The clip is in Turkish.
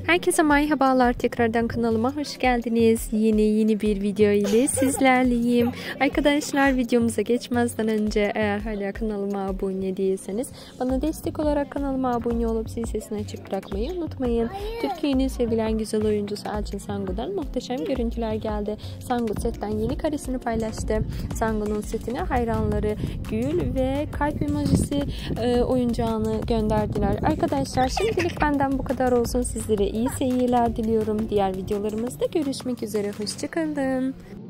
Herkese merhabalar, tekrardan kanalıma hoş geldiniz. Yeni bir video ile sizlerleyim. Arkadaşlar, videomuza geçmezden önce eğer hala kanalıma abone değilseniz bana destek olarak kanalıma abone olup zil sesini açık bırakmayı unutmayın. Türkiye'nin sevilen güzel oyuncusu Elçin Sangu'dan muhteşem görüntüler geldi. Sangu setten yeni karesini paylaştı. Sangu'nun setine hayranları gül ve kalp emojisi oyuncağını gönderdiler. Arkadaşlar, şimdilik benden bu kadar olsun. Sizlere iyi seyirler diliyorum. Diğer videolarımızda görüşmek üzere. Hoşça kalın.